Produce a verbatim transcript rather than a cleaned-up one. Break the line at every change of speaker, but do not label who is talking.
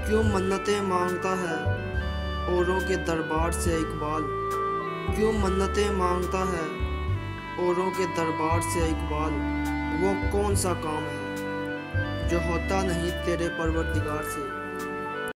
क्यों मन्नतें मांगता है औरों के दरबार से इकबाल। क्यों मन्नतें मांगता है औरों के दरबार से इकबाल। वो कौन सा काम है जो होता नहीं तेरे परवरदिगार से।